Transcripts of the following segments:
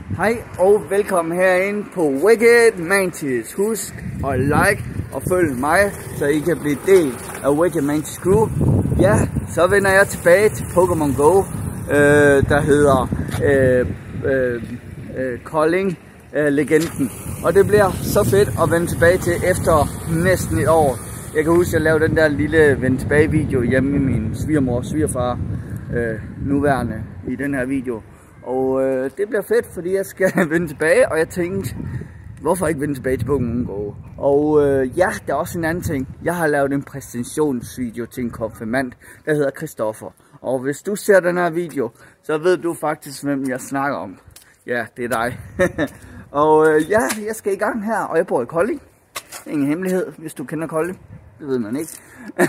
Hej og velkommen herinde på Wicked Mantis. Husk at like og følg mig, så I kan blive del af Wicked Mantis Crew. Ja, så vender jeg tilbage til Pokémon Go, der hedder Kolding Legenden. Og det bliver så fedt at vende tilbage til efter næsten et år. Jeg kan huske, at jeg lavede den der lille vende tilbage video hjemme i min svigermor og svigerfar, nuværende i den her video. Og det bliver fedt, fordi jeg skal vende tilbage, og jeg tænkte, hvorfor ikke vende tilbage til Pokémon Go? Og ja, der er også en anden ting. Jeg har lavet en præsentationsvideo til en konfirmand, der hedder Christoffer. Og hvis du ser den her video, så ved du faktisk, hvem jeg snakker om. Ja, det er dig. Og ja, jeg skal i gang her, og jeg bor i Kolding. Ingen hemmelighed, hvis du kender Kolding. Det ved man ikke.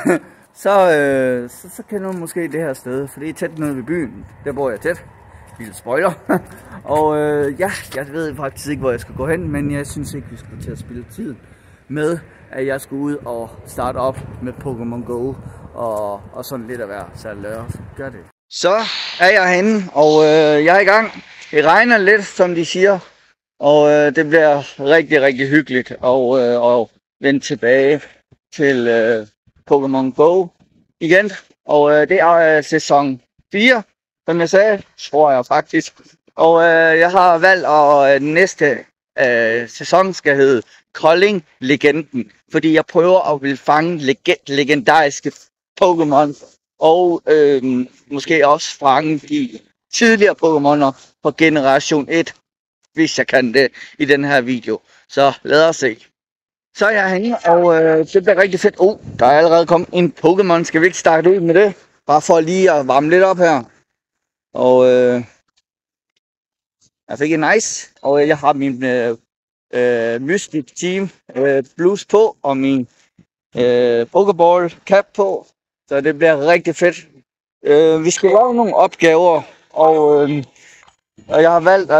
så kender du måske det her sted, for det er tæt nede ved byen. Der bor jeg tæt. Lille spoiler. Og ja, jeg ved faktisk ikke, hvor jeg skal gå hen, men jeg synes ikke, vi skal til at spille tid med, at jeg skulle ud og starte op med Pokémon Go og sådan lidt at være. Så lad os gøre det. Så er jeg henne, og jeg er i gang. Det regner lidt, som de siger, og det bliver rigtig, rigtig hyggeligt at vende tilbage til Pokémon Go igen. Og det er sæson 4. Som jeg sagde, tror jeg faktisk. Og jeg har valgt, at næste sæson skal hedde Kolding Legenden. Fordi jeg prøver at vil fange legendariske Pokémon. Og måske også fange de tidligere Pokémoner på generation 1. Hvis jeg kan det i den her video. Så lad os se. Så er jeg herinde, og det bliver rigtig fedt. Der er allerede kommet en Pokémon. Skal vi ikke starte ud med det? Bare for lige at varme lidt op her. Og jeg fik en nice, og jeg har min Mystic Team bluse på, og min Pokéball cap på, så det bliver rigtig fedt. Vi skal lave nogle opgaver, og jeg har valgt,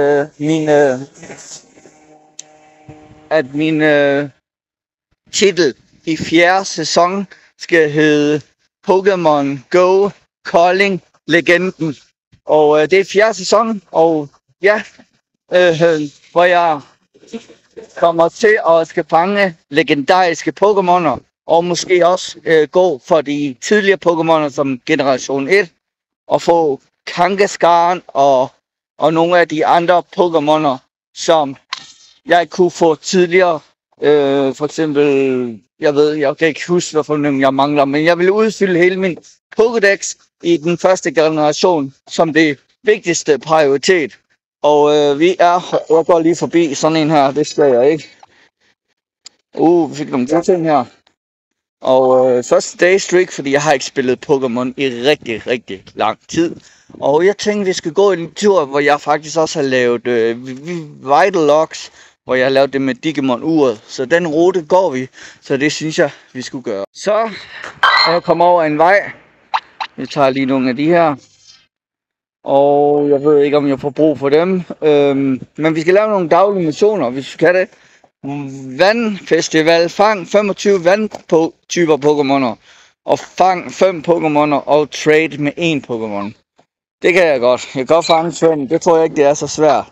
at min titel i 4. sæson skal hedde Pokémon Go Kolding Legenden. Og det er 4. sæson, og ja, hvor jeg kommer til at skal fange legendariske Pokémoner, og måske også gå for de tidligere Pokémoner som generation 1, og få Kangaskhan og nogle af de andre Pokémoner, som jeg kunne få tidligere. For eksempel, jeg kan ikke huske, hvorfor jeg mangler, men jeg vil udfylde hele min Pokédex i den første generation som det vigtigste prioritet. Og jeg går lige forbi sådan en her, det skal jeg ikke. Vi fik nogle gode ting her. Og første daystreak, fordi jeg har ikke spillet Pokémon i rigtig, rigtig lang tid. Og jeg tænkte, vi skal gå en tur, hvor jeg faktisk også har lavet Vital Logs, hvor jeg har lavet det med Digimon-uret. Så den rute går vi, så det synes jeg, vi skulle gøre. Så er jeg kommet over en vej. Jeg tager lige nogle af de her. Og jeg ved ikke, om jeg får brug for dem. Men vi skal lave nogle daglige missioner, hvis vi kan det. Vandfestival. Fang 25 vandtyper Pokémoner. Og fang 5 Pokémoner og trade med 1 Pokémon. Det kan jeg godt. Jeg kan godt fange 5. Det tror jeg ikke, det er så svært.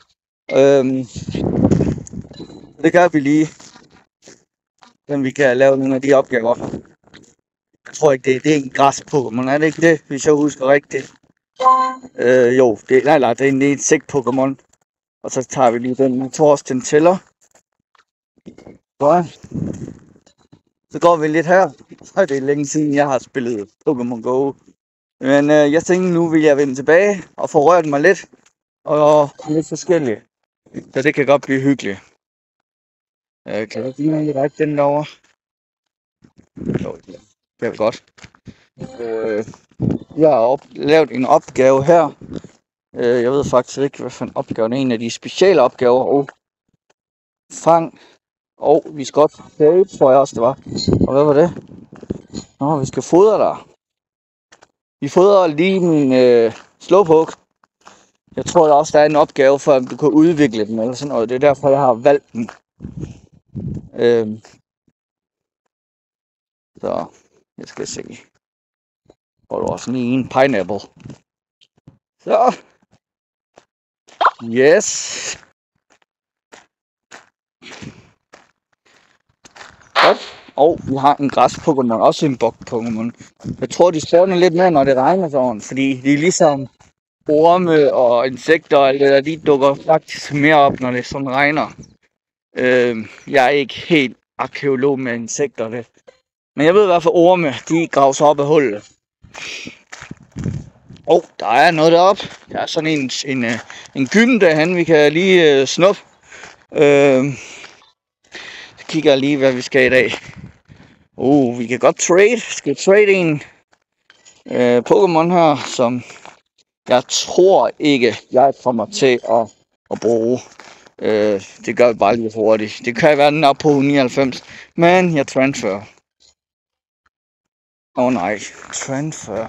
Det gør vi lige. Så vi kan lave nogle af de opgaver. Jeg tror ikke, det er en græs-Pokémon, er det ikke det, hvis jeg husker rigtigt? Jo, det er en insekt-Pokémon. Og så tager vi lige den. Jeg tror også, den tæller. Godt. Så går vi lidt her. Så er det længe siden, jeg har spillet Pokémon Go. Men jeg tænkte, nu vil jeg vende tilbage og få rørt mig lidt. Og lidt forskelligt. Så det kan godt blive hyggeligt. Kan du lige række den derovre? Jo, det er godt. Jeg har lavet en opgave her. Jeg ved faktisk ikke, hvad for en opgave. Det er en af de specielle opgaver. Fang. Vi skal godt save, tror jeg også, det var. Og hvad var det? Vi skal fodre dig. Vi fodrer lige min Slowpoke. Jeg tror også, der er en opgave for, at du kan udvikle den, eller sådan noget. Det er derfor, jeg har valgt den. Så jeg skal se. Hvor du også lige en pineapple. Så. Yes. Godt. Og vi har en græs-Pokémon, også en bok-Pokémon. Jeg tror, de spawner lidt mere, når det regner sådan, fordi de er ligesom orme og insekter og alt det der, de dukker faktisk mere op, når det sådan regner. Jeg er ikke helt arkeolog med insekter, det. Men jeg ved i hvert fald, orme, de graver sig op af hullet. Der er noget deroppe. Der er sådan en gyn derhen, vi kan lige snuppe. Så kigger jeg lige, hvad vi skal i dag. Vi kan godt trade. Skal trade en Pokémon her, som jeg tror ikke, jeg kommer til at bruge. Det gør vi bare lige hurtigt. Det kan være, den er på 99, men jeg transfer. Nej, transfer.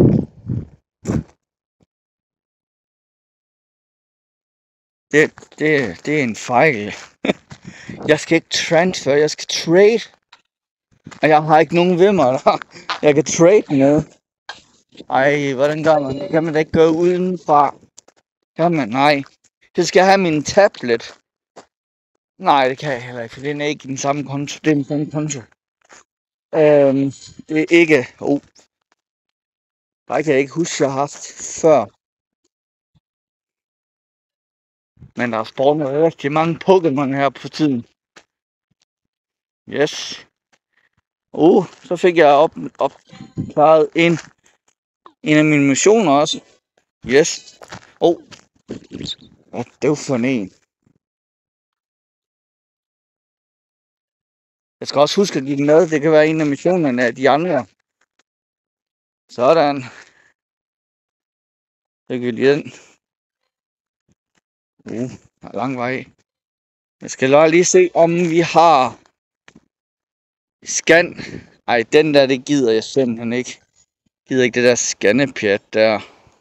Det er en fejl. Jeg skal ikke transfer, jeg skal trade. Og jeg har ikke nogen ved mig, der jeg kan trade med. Ej, hvordan gør man? Det kan man da ikke gøre udenfra. Kan man? Nej. Det skal jeg have min tablet. Nej, det kan jeg heller ikke, for det er ikke den samme konto. Det er den samme konto. Det er ikke... Der kan jeg ikke huske, jeg har haft før. Men der er spawnet rigtig mange Pokémon her på tiden. Yes. Så fik jeg opklaret en af mine missioner også. Yes. Hvad det var for en? Jeg skal også huske at give den med. Det kan være en af missionerne af de andre. Sådan. Så kan vi lige den. Der er lang vej. Jeg skal lige se, om vi har scan. Ej, den der, det gider jeg simpelthen ikke. Jeg gider ikke det der scannepjat der.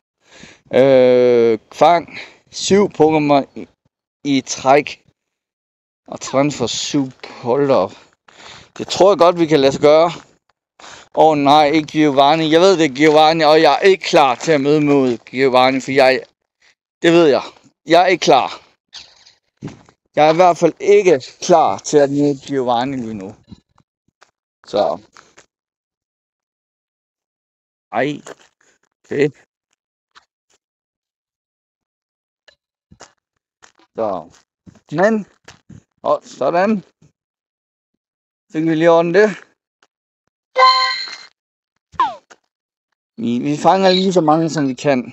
Fang 7 Pokémon i træk. Og transfer 7 holder. Det tror jeg godt, vi kan lade sig gøre. Nej, ikke Giovanni. Jeg ved det er Giovanni, og jeg er ikke klar til at møde mod Giovanni, for det ved jeg. Jeg er ikke klar. Jeg er i hvert fald ikke klar til at møde Giovanni lige nu. Så. Ej. Okay. Så. Men. Sådan. Fik vi lige ordnet det. Vi fanger lige så mange, som vi kan.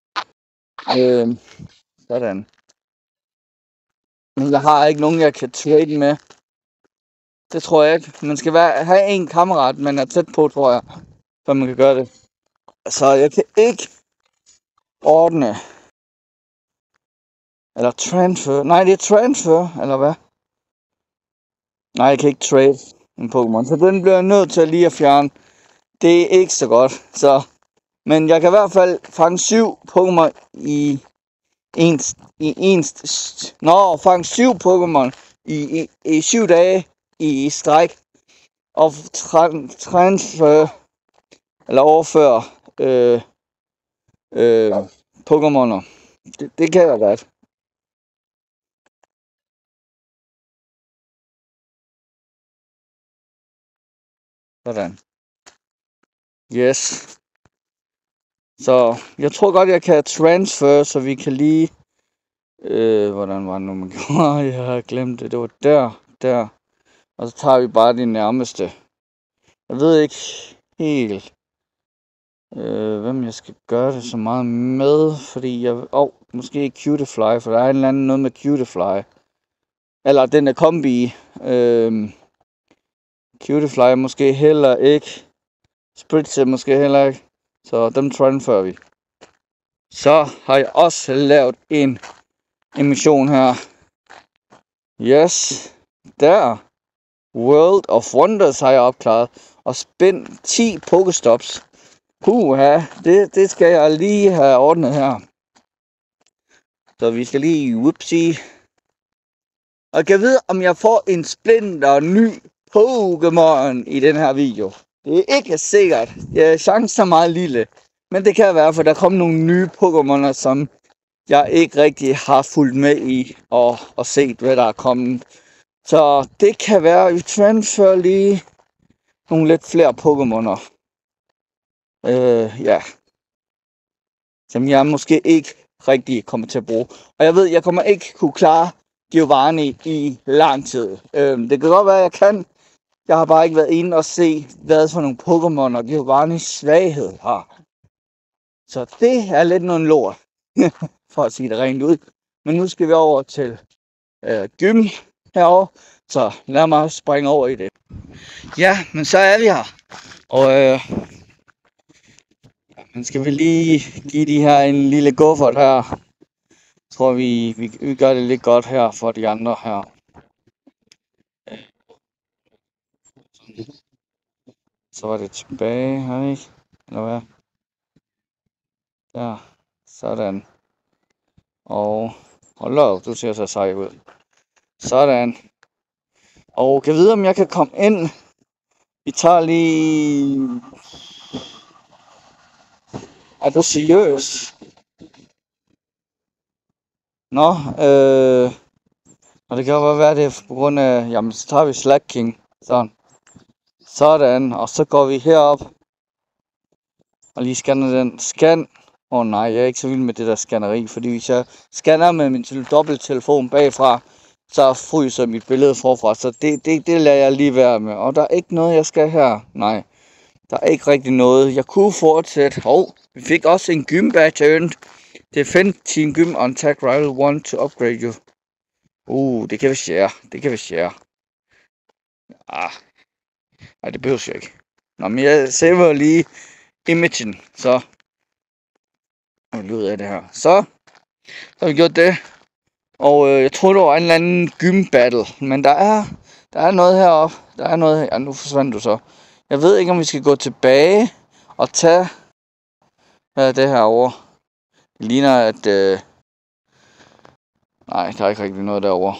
Sådan. Men jeg har ikke nogen, jeg kan trade med. Det tror jeg ikke. Man skal have en kammerat, man er tæt på, tror jeg, så man kan gøre det. Så jeg kan ikke ordne. Eller transfer. Nej, det er transfer, eller hvad? Nej, jeg kan ikke trade en Pokémon. Så den bliver jeg nødt til lige at fjerne. Det er ikke så godt. Men jeg kan i hvert fald fange 7 Pokémon fange 7 Pokémon i 7 dage i stræk. Og transfer eller overføre Pokémoner. Det kan jeg godt. Sådan. Yes. Så jeg tror godt, jeg kan transfer, så vi kan lige... hvordan var det nu, man gjorde? Jeg har glemt det. Det var der. Og så tager vi bare de nærmeste. Jeg ved ikke helt, hvem jeg skal gøre det så meget med, fordi jeg... måske Cutiefly, for der er en eller anden noget med Cutiefly. Eller den er kombi. Cutiefly måske heller ikke. Spritzer måske heller ikke. Så dem transferer vi. Så har jeg også lavet en mission her. Yes. Der. World of Wonders har jeg opklaret. Og spændt 10 Pokestops. Det skal jeg lige have ordnet her. Så vi skal lige whoopsie. Og jeg kan vide, om jeg får en splinter ny Pokémon i den her video. Det er ikke sikkert. Chancen er meget lille. Men det kan være, for der kommer nogle nye Pokémoner, som jeg ikke rigtig har fulgt med i og set, hvad der er kommet. Så det kan være, at vi transfer lige nogle lidt flere Pokémoner. Ja. Som jeg måske ikke rigtig kommer til at bruge. Og jeg ved, jeg kommer ikke kunne klare Giovanni i lang tid. Det kan godt være, jeg kan. Jeg har bare ikke været inde og se, hvad for nogle Pokémon og Giovannis svaghed har. Så det er lidt noget lort, for at sige det rent ud. Men nu skal vi over til gym herovre, så lad mig springe over i det. Ja, men så er vi her. Og man skal vel lige give de her en lille kuffert her. Jeg tror, vi gør det lidt godt her for de andre her. Så var det tilbage her, ikke? Eller hvad? Der. Sådan. Og hold op, du ser så sej ud. Sådan. Og kan vide, om jeg kan komme ind. Vi tager lige... Er du seriøs? Nå, og det kan jo være, det er på grund af... Jamen, så tager vi Slack King. Sådan, og så går vi herop. Og lige scanner den. Scan. Nej, jeg er ikke så vild med det der scanneri, fordi hvis jeg scanner med min dobbelttelefon bagfra, så fryser mit billede forfra, så det lader jeg lige være med. Og der er ikke noget, jeg skal her. Nej, der er ikke rigtig noget. Jeg kunne fortsætte. Vi fik også en gym badge earned. Defend team gym on tag rival 1 to upgrade you. Det kan vi share. Nej, det behøver jeg ikke. Nå, men jeg saver lige imagen, så ud af det her. Så har vi gjort det. Og jeg tror, det var en eller anden gym battle. Men der er noget heroppe. Der er noget her. Ja, nu forsvandt du så. Jeg ved ikke, om vi skal gå tilbage og tage det her over. Det ligner, at... Nej, der er ikke rigtig noget derovre.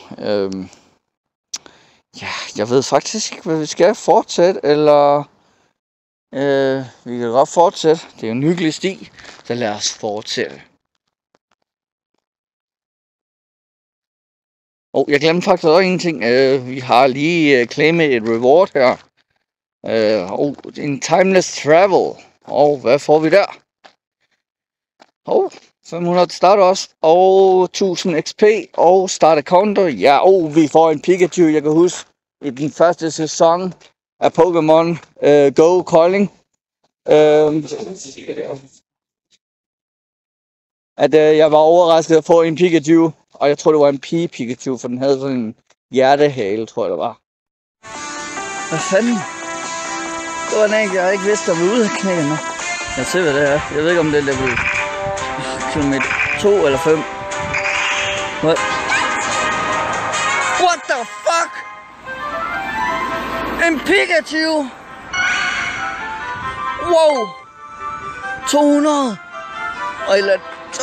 Ja, jeg ved faktisk ikke, hvad vi skal fortsætte, eller... vi kan godt fortsætte. Det er jo en hyggelig sti, så lad os fortsætte. Jeg glemte faktisk også en ting. Vi har lige claimet et reward her. En timeless travel. Og hvad får vi der? 500 Stardust og 1000 XP og start counter. Ja, vi får en Pikachu. Jeg kan huske i den første sæson af Pokémon Go Calling. At jeg var overrasket at få en Pikachu. Og jeg tror det var en Pikachu, for den havde sådan en hjertehale, tror jeg det var. Hvad fanden? Det var en jeg ikke vidste, der var ude af knækken nu. Jeg ser hvad det er. Jeg ved ikke om det er level kilometer 2 eller 5. What the fuck? En Pikachu? Wow! 200! Eller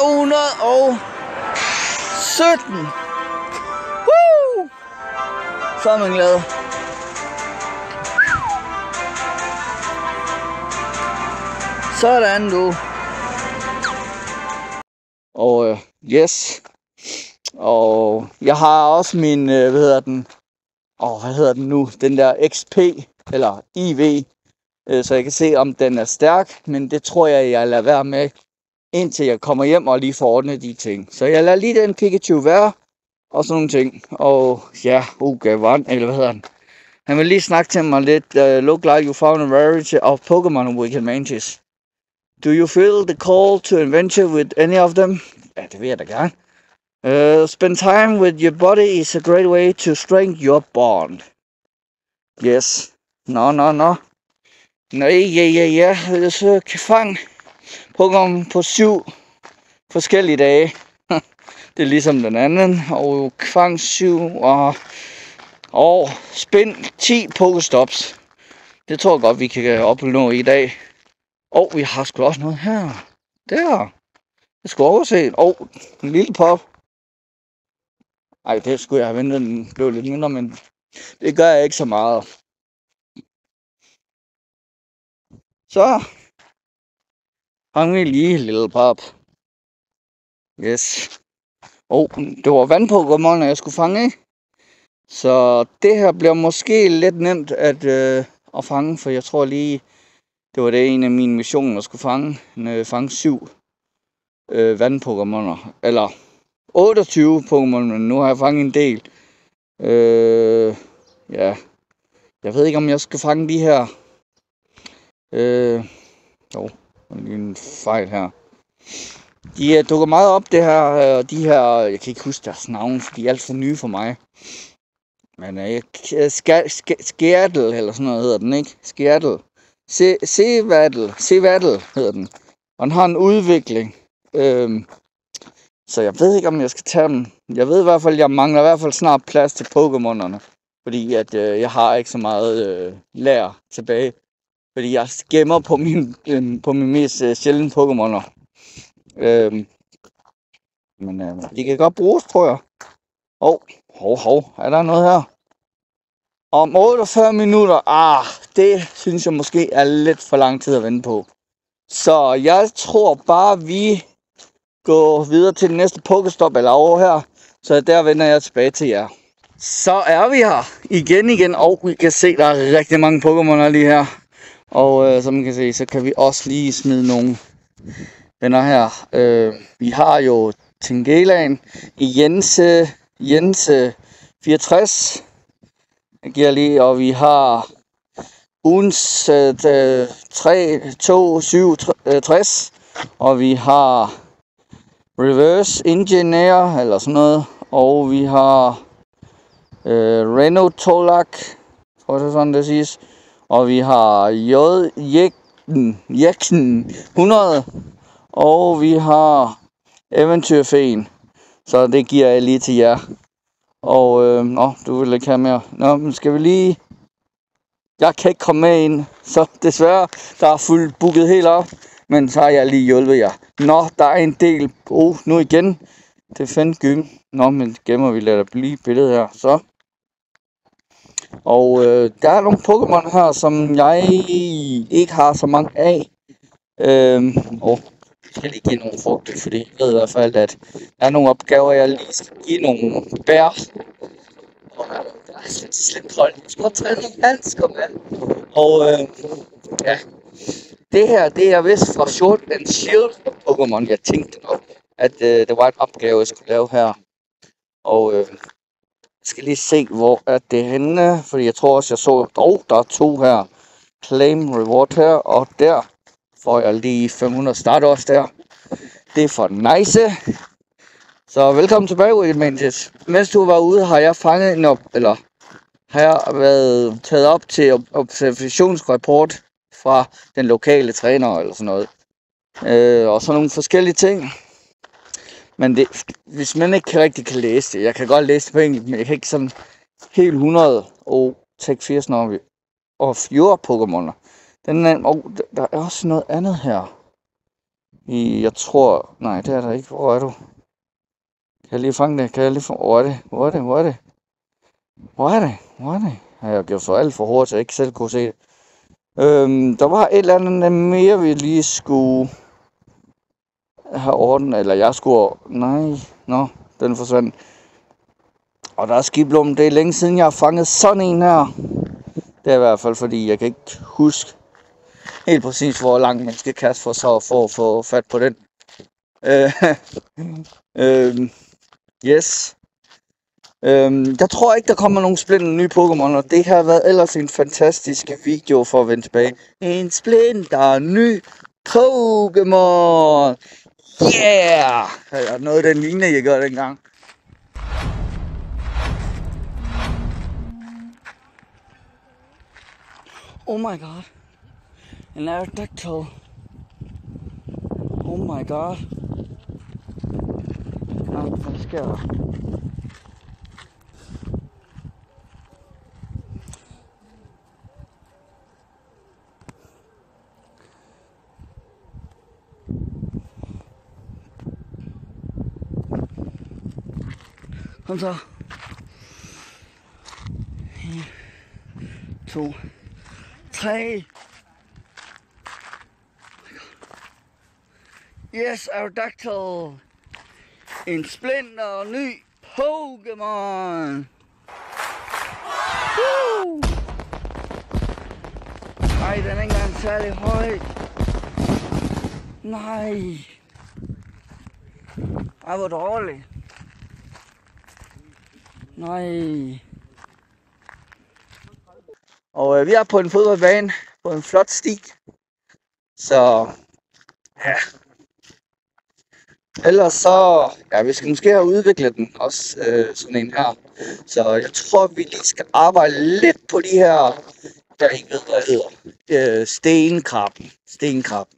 217! Woo! Så er man glad. Sådan du. Og yes. Og jeg har også min, hvad hedder den nu? Den der XP, eller IV. Så jeg kan se, om den er stærk. Men det tror jeg lader være med, indtil jeg kommer hjem og lige får ordnet de ting. Så jeg lader lige den Pikachu være. Og sådan nogle ting. Og ja, Gavan, eller hvad hedder den? Han vil lige snakke til mig lidt. Look like you found a rarity of Pokémon Wicked Mantis. Do you feel the call to adventure with any of them? Ja, det vil jeg da gerne. Spend time with your body is a great way to strengthen your bond. Yes. No. Ja. Så kan fange Pokémon på 7 forskellige dage. Det er ligesom den anden. Og fang 7 og spind 10 Pokéstops. Det tror jeg godt, vi kan opnå i dag. Vi har sgu også noget her. Der. Jeg skulle overse. En lille pop. Ej, det skulle jeg have ventet, den blev lidt mindre, men det gør jeg ikke så meget. Så. Fang vi lige lille pop. Yes. Det var vandpokémoner, jeg skulle fange, ikke? Så det her bliver måske lidt nemt at fange, for jeg tror lige, det var det en af mine missioner, at skulle fange 7 vandpokémoner. Eller 28 Pokémon, men nu har jeg fanget en del. Ja. Jeg ved ikke, om jeg skal fange de her. Der er lige en fejl her. De dukker meget op, det her, de her, jeg kan ikke huske deres navn, for de er alt for nye for mig. Men Skærtel, eller sådan noget hedder den, ikke? Skærtel. Sevattel hedder den. Og den har en udvikling. Så jeg ved ikke, om jeg skal tage dem. Jeg ved i hvert fald, jeg mangler i hvert fald snart plads til Pokémonerne. Fordi at jeg har ikke så meget lær tilbage. Fordi jeg gemmer på min mest sjældne Pokémoner. Men de kan godt bruges, tror jeg. Er der noget her? Om 48 minutter, det synes jeg måske er lidt for lang tid at vente på. Så jeg tror bare, vi går videre til den næste Pokestop eller over her. Så der vender jeg tilbage til jer. Så er vi her igen, og vi kan se, der er rigtig mange Pokémoner lige her. Og som man kan se, så kan vi også lige smide nogle venner her. Vi har jo Tingelaen i Jense 64. Jeg giver lige, og vi har Uns 3267, og vi har Reverse Engineer, eller sådan noget, og vi har Renault Tolak, tror jeg sådan det siges, og vi har Jeksen 100, og vi har Eventyrfen, så det giver jeg lige til jer. Og du vil ikke have mere. Men skal vi lige... Jeg kan ikke komme med ind, så desværre, der er fuldt booket helt op. Men så har jeg lige hjulpet jer. Der er en del... nu igen. Det fandt gym. Men gemmer vi lader blive billedet her, så. Og der er nogle Pokémon her, som jeg ikke har så mange af. Jeg skal lige give nogle frugter, fordi jeg ved i hvert fald, at der er nogle opgaver, jeg lige skal give nogle bær. Der er slemt hold. Jeg skal tage nogle handsker med. Og det her, det er vist fra Sword and Shield Pokémon. Jeg tænkte nok, at det var en opgave, jeg skulle lave her. Og jeg skal lige se, hvor er det henne. Fordi jeg tror også, jeg så, der er 2 her. Claim reward her, og der får jeg lige 500 Stardust der. Det er for nice. Så velkommen tilbage, Wiggetmantis. Mens du var ude, har jeg fanget har jeg været taget op til observationsrapport fra den lokale træner, eller sådan noget. Og så nogle forskellige ting. Men hvis man ikke rigtig kan læse det, jeg kan godt læse det på engelsk, men jeg kan ikke sådan helt 100 og take 80 of your Pokémoner. Der er også noget andet her. Jeg tror... Nej, det er der ikke. Hvor er du? Kan jeg lige fange det? Hvor er det? Har jeg gjort for alt for hårdt, så jeg ikke selv kunne se det. Der var et eller andet mere, vi lige skulle have ordnet. Eller jeg skulle... den forsvandt. Og der er skiblum. Det er længe siden, jeg har fanget sådan en her. Det er i hvert fald, fordi jeg kan ikke huske helt præcis, hvor langt man skal kaste for at få fat på den. Yes. Jeg tror ikke, der kommer nogen splinter nye Pokémon, og det har været ellers en fantastisk video for at vende tilbage. En splinter ny Pokémon! Yeah! Eller noget af den lignende, jeg gør dengang. Oh my god. An Aerodactyl. Oh my god. Nej, hvad sker der? Kom så. 1, 2, 3. Yes, Aerodactyl. En splinter ny Pokémon. Nej, den er ikke engang særlig høj. Nej. Ej, hvor dårligt. Nej. Og vi er på en fodboldbane på en flot sti. Så ja. Ellers så, ja, vi skal måske have udviklet den også, sådan en her. Så jeg tror, vi lige skal arbejde lidt på de her, der ikke ved, hvad det hedder. Stenkrabben.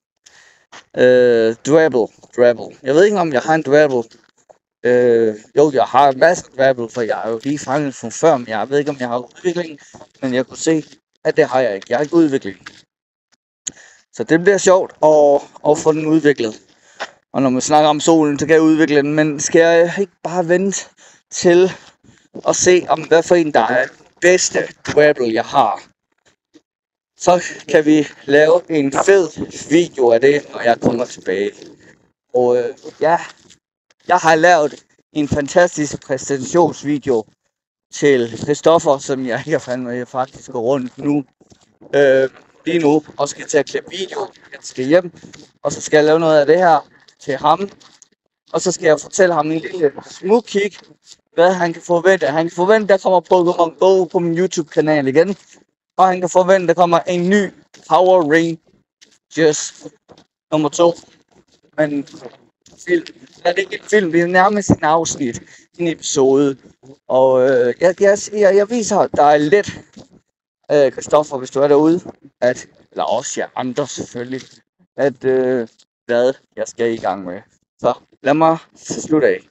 Drabble. Jeg ved ikke, om jeg har en Drabble. Jo, jeg har en masse Drabble, for jeg er jo lige fanget fra før, men jeg ved ikke, om jeg har udvikling. Men jeg kunne se, at det har jeg ikke. Jeg har ikke udvikling. Så det bliver sjovt at få den udviklet. Og når man snakker om solen, så kan jeg udvikle den. Men skal jeg ikke bare vente til at se, om hvad for en, der er den bedste Drabble, jeg har. Så kan vi lave en fed video af det, når jeg kommer tilbage. Og ja, jeg har lavet en fantastisk præsentationsvideo til Christoffer, som jeg ikke har fandt med, jeg faktisk går rundt nu. Lige nu, og skal til at klippe video. Jeg skal hjem, og så skal jeg lave noget af det her til ham. Og så skal jeg fortælle ham en lille smuk kig, hvad han kan forvente. Han kan forvente, der kommer Pokémon Go på min YouTube-kanal igen. Og han kan forvente, der kommer en ny Power Rangers nummer 2. Men film. Ja, det er ikke en film, det er nærmest en afsnit, en episode. Og jeg viser dig lidt, Christoffer, hvis du er derude, eller også jer andre selvfølgelig, hvad jeg skal i gang med. Så lad mig slutte af.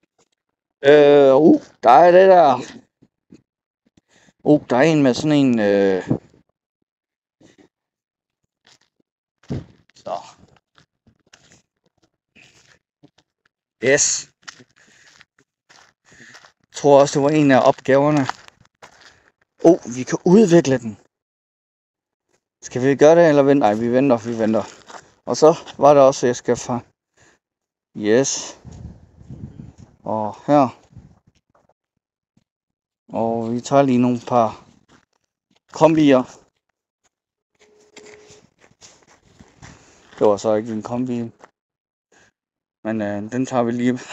Der er det der. Der er en med sådan en. Så. Yes. Jeg tror også, det var en af opgaverne. Vi kan udvikle den. Skal vi gøre det, eller vente? Nej, vi venter. Og så var det også, jeg skal fra. Yes. Og her. Og vi tager lige nogle par kombier. Det var så ikke en kombi. Men den tager vi lige.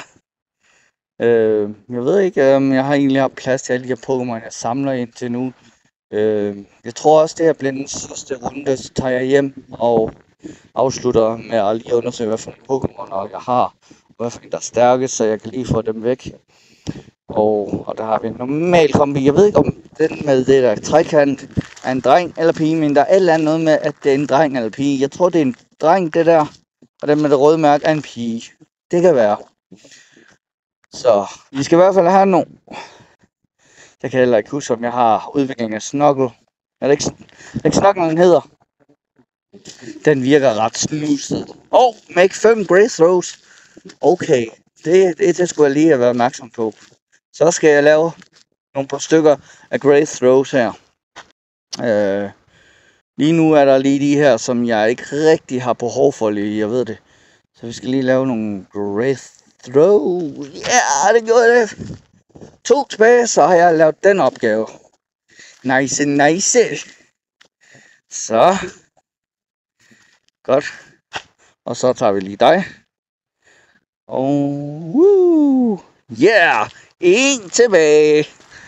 Jeg ved ikke, om jeg har egentlig haft plads til alle de her Pokémon, jeg samler indtil nu. Jeg tror også, det her bliver den sidste runde, så tager jeg hjem og afslutter med at lige undersøge, hvad for en Pokémon jeg har. Hvad for en, der er stærkest, så jeg kan lige få dem væk. Og der har vi en normal kombi. Jeg ved ikke, om den med det der trekant er en dreng eller pige, men der er et eller andet noget med, at det er en dreng eller pige. Jeg tror, det er en dreng, det der. Og den med det røde mærke er en pige. Det kan være. Så vi skal i hvert fald have nogle. Jeg kan heller ikke huske, om jeg har udvikling af Snuggle. Er det ikke Snuggle, den hedder? Den virker ret snuset. Make 5 Great Throws. Okay, det skulle jeg lige have været opmærksom på. Så skal jeg lave nogle par stykker af Great Throws her. Lige nu er der lige de her, som jeg ikke rigtig har behov for lige, jeg ved det. Så vi skal lige lave nogle Great Throws. Ja, det gjorde det. 2 tilbage, så har jeg lavet den opgave. Nice. Så. Godt. Og så tager vi lige dig. Og yeah! En tilbage.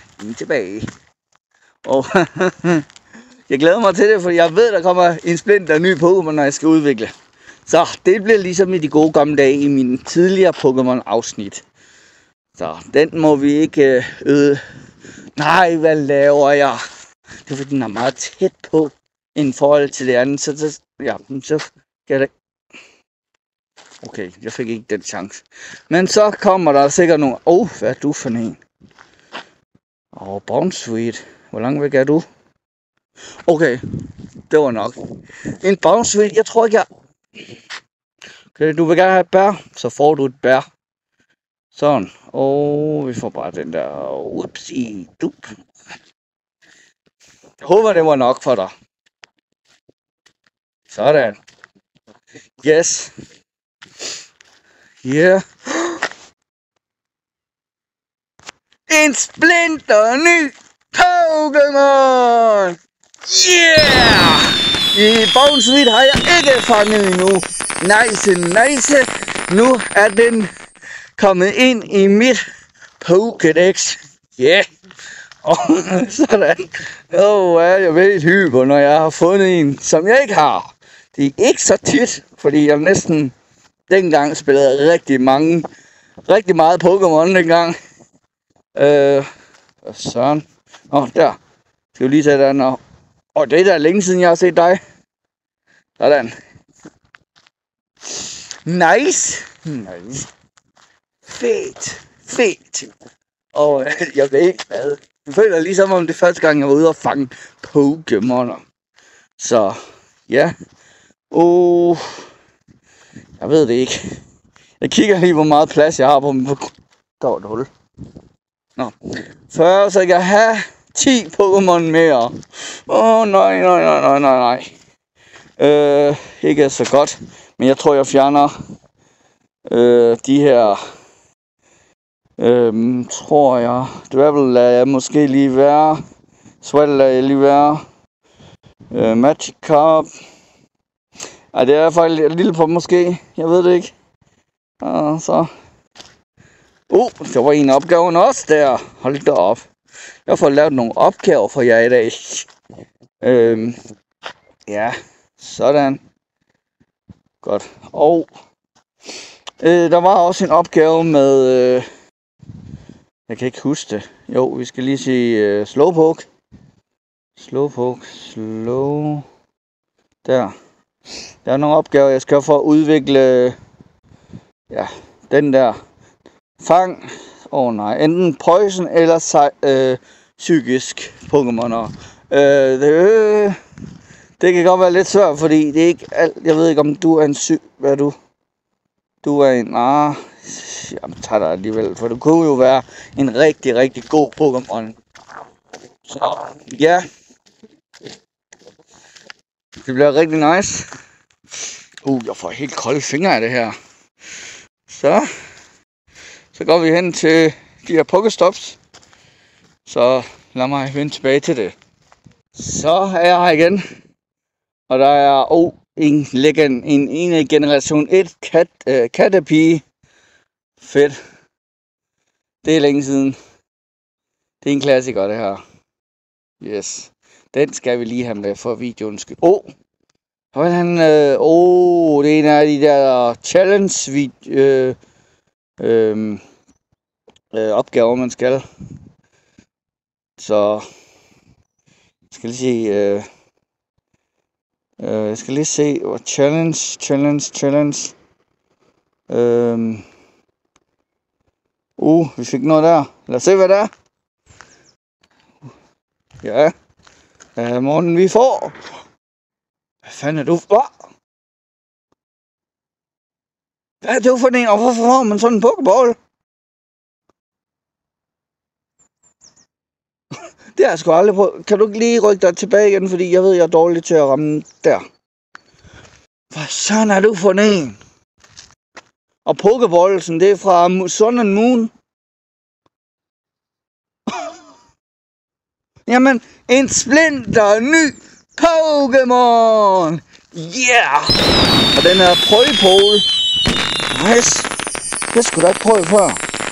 Og jeg glæder mig til det, for jeg ved, der kommer en splinter ny Pokémon, når jeg skal udvikle. Så det bliver ligesom i de gode gamle dage i mine tidligere Pokémon-afsnit. Så den må vi ikke Nej, hvad laver jeg? Det er fordi, den er meget tæt på i forhold til det andet. Så skal det. Okay, jeg fik ikke den chance. Men så kommer der sikkert nogle. Hvad er du for en? Bounsweet. Hvor langt væk er du? Okay, det var nok. En Bounsweet, jeg tror ikke jeg. Okay, du vil gerne have et bær, så får du et bær. Sådan, vi får bare den der. Upsi, dup. Jeg håber, det var nok for dig. Sådan. Yes. Yeah. en splinter ny Pokémon! Yeah! I Bounsweet har jeg ikke fanget endnu. Nice. Nu er den kommet ind i mit Pokédex. Yeah! Og sådan. Jeg ved hyper, når jeg har fundet en, som jeg ikke har. Det er ikke så tit, fordi jeg næsten dengang spillede rigtig meget Pokémon dengang. Sådan. Der. Skal vi lige tage den. Det er da længe siden, jeg har set dig. Sådan. Nice. Fedt. Og jeg ved ikke hvad. Jeg føler ligesom om det første gang, jeg var ude og fange Pokémoner. Så, ja. Jeg ved det ikke. Jeg kigger lige, hvor meget plads jeg har på min... Der var et hul. Så jeg kan have 10 Pokémon mere. Nej. Ikke så godt. Men jeg tror, jeg fjerner de her... tror jeg. Drabble lader jeg måske lige være. Sweater lader jeg lige være. Magikarp. Ej, det er faktisk et lille på måske. Jeg ved det ikke. Så. Der var en af opgaverne også der. Hold da op. Jeg får lavet nogle opgaver for jer i dag. Ja. Sådan. Godt. Og der var også en opgave med... jeg kan ikke huske det. Jo, vi skal lige sige Slowpoke. Der. Der er nogle opgaver, jeg skal for at udvikle... Ja, den der. Fang. Nej. Enten poison eller psykisk Pokémoner. Det kan godt være lidt svært, fordi det er ikke alt. Jeg ved ikke, om du er en Hvad er du? Du er en... Jamen, tager dig alligevel, for du kunne jo være en rigtig god Pokémon. Så, ja. Det bliver rigtig nice. Jeg får helt kolde fingre af det her. Så går vi hen til de her Pokéstops. Så lad mig vende tilbage til det. Så er jeg her igen. Og der er en generation 1 kattepige. Fedt. Det er længe siden. Det er en klassiker, det her. Yes. Den skal vi lige have med for videoens skyld. Det er en af de der challenge opgaver, man skal. Så jeg skal lige se challenge. Vi fik noget der. Lad os se, hvad det er. Ja. Morten, vi får. Hvad fanden er du for? Hvad er du for en? Og hvorfor får man sådan en pokeball? Det har jeg sgu aldrig prøvet. Kan du ikke lige rykke dig tilbage igen, fordi jeg ved, jeg er dårlig til at ramme der. Hvad sådan er du for en? Og pokeballsen, det er fra Sun and Moon. Jamen, en splinter ny Pokémon! Yeah! Og den er Prøjepole. Nice. Det skulle du ikke prøve før.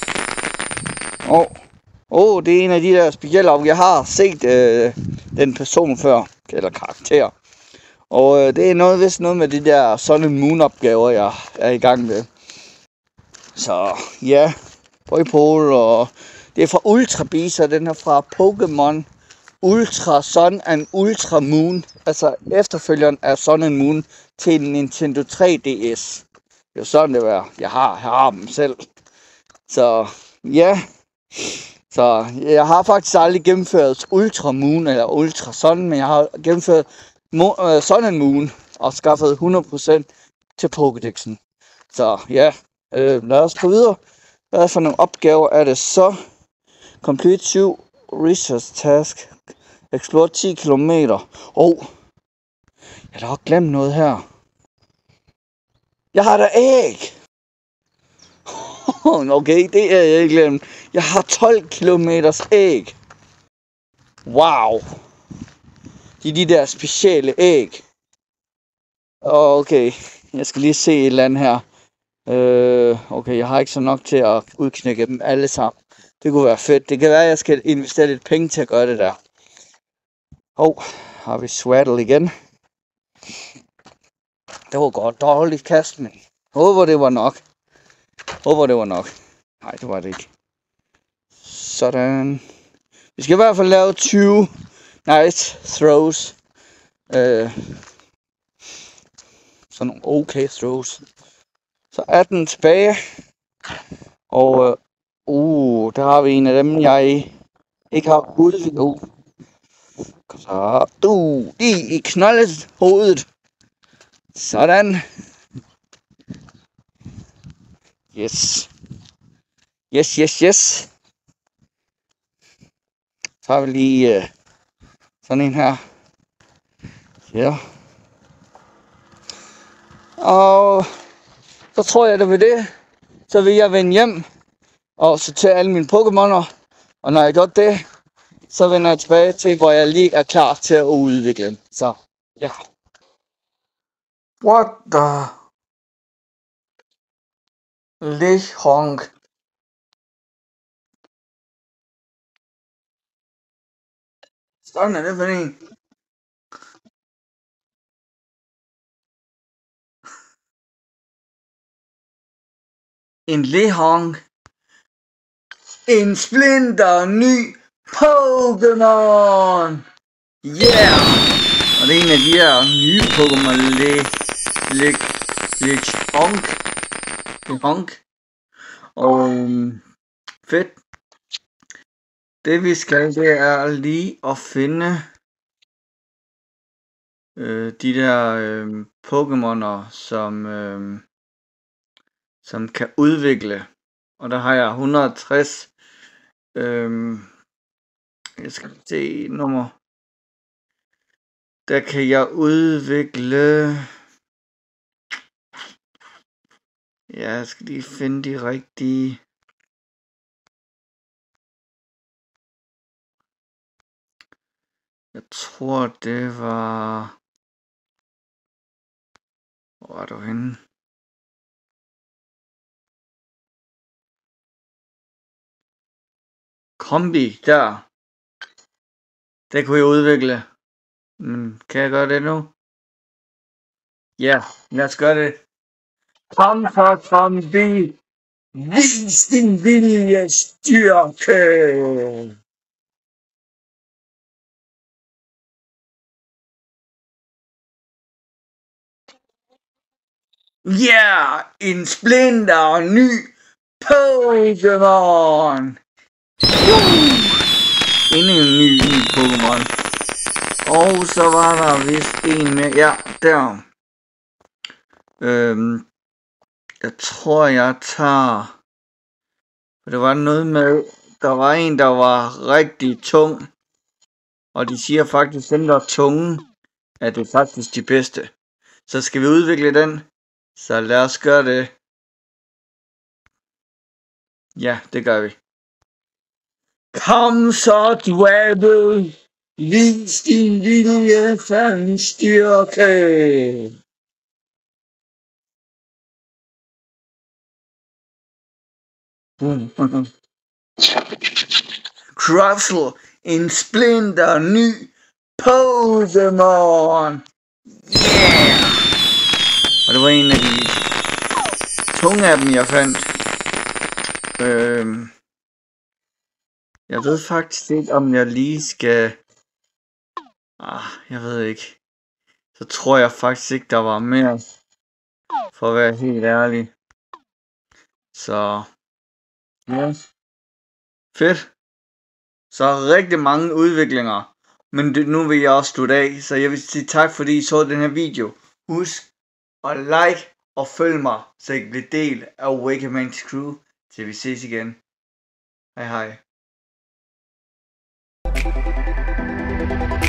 Det er en af de der specielle opgaver. Jeg har set den person før. Eller karakter. Og det er noget med de der Sun and Moon opgaver, jeg er i gang med. Så ja. Prøjepole, og det er fra Ultra Beast, og den er fra Pokémon Ultra Sun and Ultra Moon. Altså efterfølgeren af Sun and Moon til Nintendo 3DS. Det er sådan det var. Jeg har dem selv. Så ja. Så jeg har faktisk aldrig gennemført Ultra Moon eller Ultra Sun, men jeg har gennemført Sun and Moon og skaffet 100% til Pokédexen. Så ja, lad os gå videre. Hvad for nogle opgaver er det så? Complete 7 research task. Explore 10 km. Jeg har da også glemt noget her. Jeg har da æg. Okay, det er jeg ikke glemt. Jeg har 12 kilometers æg. Wow. Det er de der specielle æg. Okay, jeg skal lige se et eller andet her. Okay, jeg har ikke så nok til at udknække dem alle sammen. Det kunne være fedt. Det kan være, at jeg skal investere lidt penge til at gøre det der. Har vi Swaddle igen. Det var godt dårligt kast, men håber det var nok. Nej, det var det ikke. Sådan. Vi skal i hvert fald lave 20 nice throws. Sådan nogle okay throws. Så 18 tilbage. Og der har vi en af dem, jeg ikke har udviklet. Kom så. I knoldet hovedet. Sådan. Yes. Så har vi lige sådan en her. Ja. Og så tror jeg, det var det. Så vil jeg vende hjem og sortere alle mine Pokémoner. Og når jeg gør det, så vender jeg tilbage til, hvor jeg lige er klar til at udvikle dem. Så, ja. What the... Lechonk. Sådan er det for en. En Lechonk. En splinter ny Pokémon. Yeah! Og det er en af de her nye Pokémon. Lechonk. Og fedt. Det vi skal, det er lige at finde de der Pokémoner, som kan udvikle. Og der har jeg 160. Jeg skal se nummer. Der kan jeg udvikle. Ja, jeg skal lige finde de rigtige. Jeg tror det var... Hvor er du henne? Kombi, der. Det kunne jeg udvikle. Men kan jeg gøre det nu? Ja, lad os gøre det. Kom så, Kombi. Vis din viljestyrke. Yeah, en splinter ny Pokémon. Endnu en ny Pokémon. Og så var der vist en med. Ja, der. Jeg tror jeg tager. For det var noget med. Der var en der var rigtig tung. Og de siger faktisk den der tunge. At det er faktisk de bedste. Så skal vi udvikle den. Så lad os gøre det. Ja, det gør vi. Kom så, Dwebble. Vis din vilje styrke. Crustle, en splinter ny Pokémon. Yeah! Og det var en af de tunge af dem, jeg fandt. Jeg ved faktisk ikke, om jeg lige skal... jeg ved ikke. Så tror jeg faktisk ikke, der var mere. For at være helt ærlig. Så... Ja. Fedt. Så rigtig mange udviklinger. Men nu vil jeg også slutte af. Så jeg vil sige tak, fordi I så den her video. Husk at like og følg mig, så I kan blive del af Awakenings crew. Til vi ses igen. Hej hej.